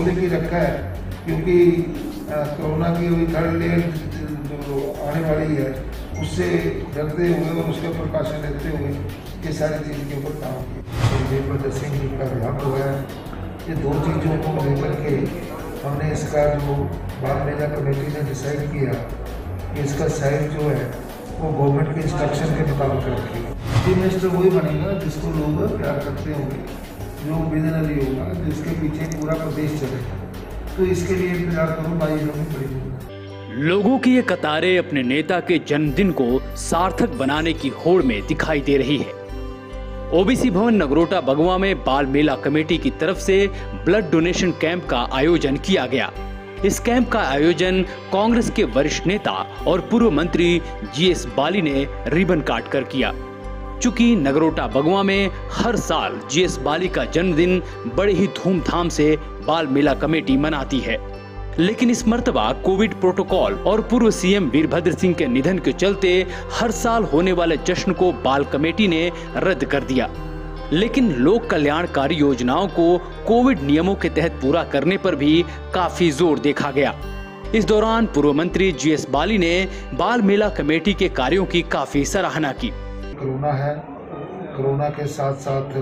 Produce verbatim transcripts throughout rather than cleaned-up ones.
Symbolic ही रखा है, क्योंकि कोरोना की अभी थर्ड लेयर जो आने वाली है उससे डरते हुए और उसके प्रिकॉशन लेते हुए ये सारी चीज़ के ऊपर काम किया। वीरभद्र सिंह जी का देहांत हुआ है। ये दो चीज़ों को लेकर के हमने इसका जो बाल मेला कमेटी ने डिसाइड किया कि इसका साइज जो है वो गवर्नमेंट के इंस्ट्रक्शन के मुताबिक रखेगा। चीफ मिनिस्टर वही बनेगा जिसको लोग प्यार करते होंगे, जो विजनरी होगा, जिसके पीछे पूरा प्रदेश चलेगा। तो इसके लिए इंतजार करो, बाईस में पड़ेगी। लोगों की ये कतारें अपने नेता के जन्मदिन को सार्थक बनाने की होड़ में दिखाई दे रही है। ओबीसी भवन नगरोटा बगवा में बाल मेला कमेटी की तरफ से ब्लड डोनेशन कैंप का आयोजन किया गया। इस कैंप का आयोजन कांग्रेस के वरिष्ठ नेता और पूर्व मंत्री जीएस बाली ने रिबन काट कर किया। चूंकि नगरोटा बगवा में हर साल जीएस बाली का जन्मदिन बड़े ही धूमधाम से बाल मेला कमेटी मनाती है, लेकिन इस मर्तबा कोविड प्रोटोकॉल और पूर्व सीएम वीरभद्र सिंह के निधन के चलते हर साल होने वाले जश्न को बाल कमेटी ने रद्द कर दिया। लेकिन लोक कल्याणकारी योजनाओं को कोविड नियमों के तहत पूरा करने पर भी काफी जोर देखा गया। इस दौरान पूर्व मंत्री जीएस बाली ने बाल मेला कमेटी के कार्यों की काफी सराहना की। कोरोना है, कोरोना के साथ साथ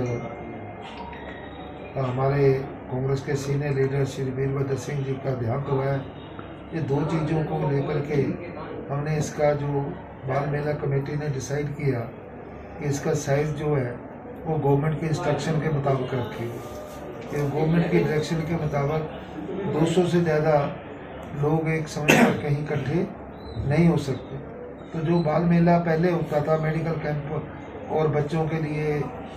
हमारे कांग्रेस के सीनियर लीडर श्री वीरभद्र सिंह जी का देहांत हुआ है। ये दो चीज़ों को लेकर के हमने इसका जो बाल मेला कमेटी ने डिसाइड किया कि इसका साइज जो है वो गवर्नमेंट के इंस्ट्रक्शन के मुताबिक रखेगी। ये गवर्नमेंट की डायरेक्शन के मुताबिक दो सौ से ज़्यादा लोग एक समय पर कहीं इकट्ठे नहीं हो सकते। तो जो बाल मेला पहले होता था, मेडिकल कैंप और बच्चों के लिए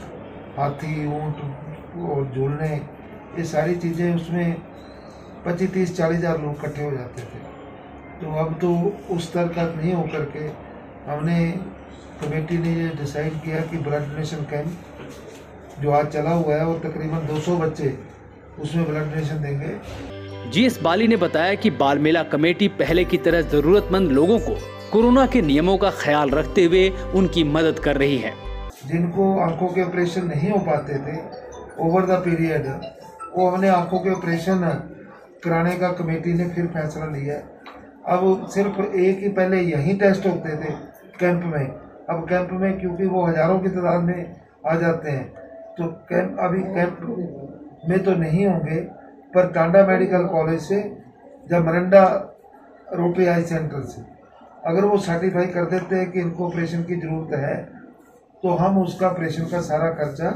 हाथी, ऊँट और झूलने, ये सारी चीज़ें, उसमें पच्चीस तीस चालीस हज़ार लोग इकट्ठे हो जाते थे। तो अब तो उस स्तर तक नहीं होकर के हमने कमेटी ने ये डिसाइड किया कि ब्लड डोनेशन कैंप जो आज चला हुआ है वो तकरीबन दो सौ बच्चे उसमें ब्लड डोनेशन देंगे। जीएस बाली ने बताया कि बाल मेला कमेटी पहले की तरह जरूरतमंद लोगों को कोरोना के नियमों का ख्याल रखते हुए उनकी मदद कर रही है। जिनको आंखों के ऑपरेशन नहीं हो पाते थे ओवर द पीरियड, वो हमने आंखों के ऑपरेशन कराने का कमेटी ने फिर फैसला लिया। अब सिर्फ एक ही पहले यही टेस्ट होते थे कैंप में, अब कैंप में क्योंकि वो हजारों की तादाद में आ जाते हैं, तो कैंप अभी कैंप में तो नहीं होंगे, पर टांडा मेडिकल कॉलेज से जब मरंडा रोटरी आई सेंटर से अगर वो सर्टिफाई कर देते हैं कि इनको ऑपरेशन की ज़रूरत है, तो हम उसका ऑपरेशन का सारा खर्चा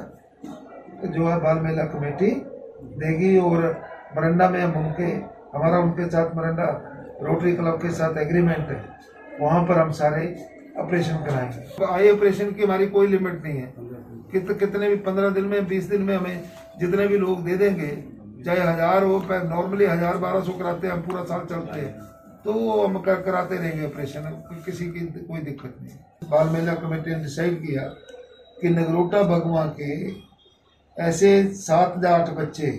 जो है बाल मेला कमेटी देगी। और मरंडा में हम उनके हमारा उनके साथ मरंडा रोटरी क्लब के साथ एग्रीमेंट है, वहाँ पर हम सारे ऑपरेशन कराएंगे। आई ऑपरेशन की हमारी कोई लिमिट नहीं है, कित कितने भी पंद्रह दिन में बीस दिन में हमें जितने भी लोग दे देंगे, चाहे हजार हो, नॉर्मली हजार बारह सौ कराते हैं, हम पूरा साल चलते हैं, तो वो हम कर, कराते रहेंगे ऑपरेशन, किसी की कोई दिक्कत नहीं। बाल मेला कमेटी ने डिसाइड किया कि नगरोटा बगवा के ऐसे सात या आठ बच्चे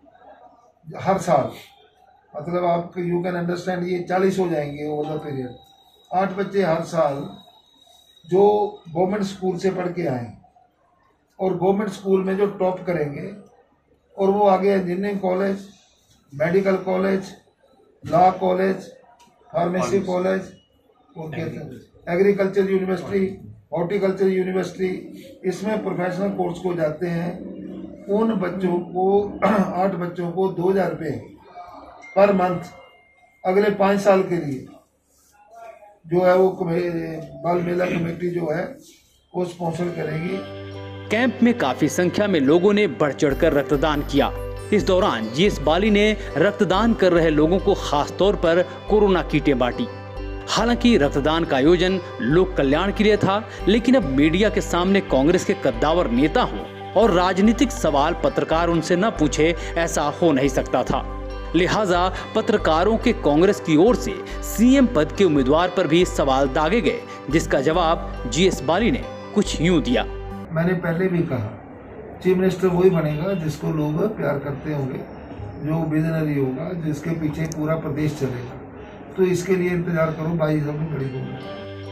हर साल, मतलब आप यू कैन अंडरस्टैंड, ये चालीस हो जाएंगे ओवर द पीरियड, आठ बच्चे हर साल जो गवर्नमेंट स्कूल से पढ़ के आए और गवर्नमेंट स्कूल में जो टॉप करेंगे और वो आगे engineering college, medical college, law college, pharmacy college, agriculture university, horticulture university, इसमें प्रोफेशनल कोर्स को जाते हैं। उन बच्चों को आठ बच्चों को दो हज़ार रुपये पर मंथ अगले पाँच साल के लिए जो है वो बाल मेला कमेटी जो है वो स्पॉन्सर करेगी। कैंप में काफी संख्या में लोगों ने बढ़ चढ़कर रक्तदान किया। इस दौरान जीएस बाली ने रक्तदान कर रहे लोगों को खास तौर पर कोरोना किटें बांटी। हालांकि रक्तदान का आयोजन लोक कल्याण के लिए था, लेकिन अब मीडिया के सामने कांग्रेस के कद्दावर नेता हों और राजनीतिक सवाल पत्रकार उनसे न पूछे, ऐसा हो नहीं सकता था। लिहाजा पत्रकारों के कांग्रेस की ओर से सीएम पद के उम्मीदवार पर भी सवाल दागे गए, जिसका जवाब जीएस बाली ने कुछ यूं दिया। मैंने पहले भी कहा, चीफ मिनिस्टर वही बनेगा जिसको लोग प्यार करते होंगे, जो विजनरी होगा, जिसके पीछे पूरा प्रदेश चलेगा। तो इसके लिए इंतजार करो, बाईस में बड़ी होगी।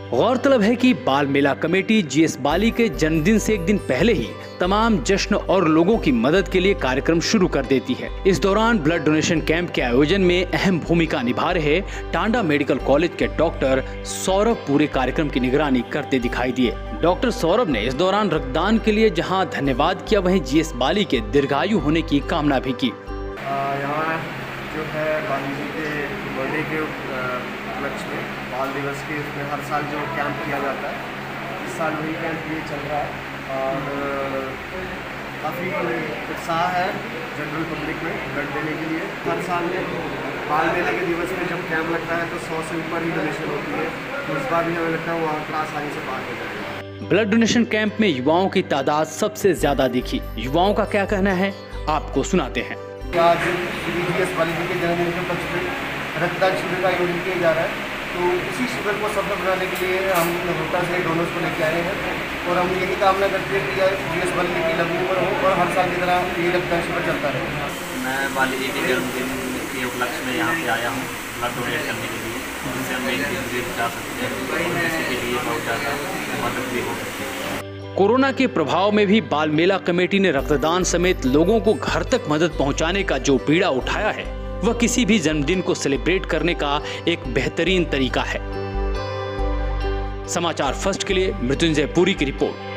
गौरतलब है कि बाल मेला कमेटी जीएस बाली के जन्मदिन से एक दिन पहले ही तमाम जश्न और लोगों की मदद के लिए कार्यक्रम शुरू कर देती है। इस दौरान ब्लड डोनेशन कैंप के आयोजन में अहम भूमिका निभा रहे टांडा मेडिकल कॉलेज के डॉक्टर सौरभ पूरे कार्यक्रम की निगरानी करते दिखाई दिए। डॉक्टर सौरभ ने इस दौरान रक्तदान के लिए जहां धन्यवाद किया, वहीं जीएस बाली के दीर्घायु होने की कामना भी की। यहाँ जो है बाली जी के बर्थडे के उपलक्ष्य में बाल दिवस के उसमें हर साल जो कैंप किया जाता है, इस साल वही कैंप ये चल रहा है और काफ़ी उत्साह है जनरल पब्लिक में ब्लड देने के लिए। हर साल में बाल मेले के दिवस में जब कैंप लगता है तो सौ से ऊपर ही डोनेशन होती है, तो इस बार भी हमें लगता है वो आंकड़ा आसानी से पार हो जाएगा। ब्लड डोनेशन कैंप में युवाओं की तादाद सबसे ज्यादा दिखी। युवाओं का क्या कहना है, आपको सुनाते हैं। आज श्री जीएस बाली जी के जन्मदिन के उपलक्ष्य में रक्तदान शिविर का आयोजन किया जा रहा है, तो इसी शिविर को सफल बनाने के लिए हम नगरोटा से डोनर्स को लेकर आए हैं और हम यही कामना करते हैं कि जीएस बाली जी की लंबी उम्र हो और हर साल की तरह ये रक्तदान शिविर चलता रहे। मैं बाली जी के जन्मदिन के उपलक्ष्य में यहाँ पे आया हूँ ब्लड डोनेट करने के लिए, जिससे हम एक दिन बचा सकते हैं और किसी के लिए बहुत ज़्यादा मदद भी हो सकती है। कोरोना के प्रभाव में भी बाल मेला कमेटी ने रक्तदान समेत लोगों को घर तक मदद पहुंचाने का जो बीड़ा उठाया है, वह किसी भी जन्मदिन को सेलिब्रेट करने का एक बेहतरीन तरीका है। समाचार फर्स्ट के लिए मृत्युंजय पुरी की रिपोर्ट।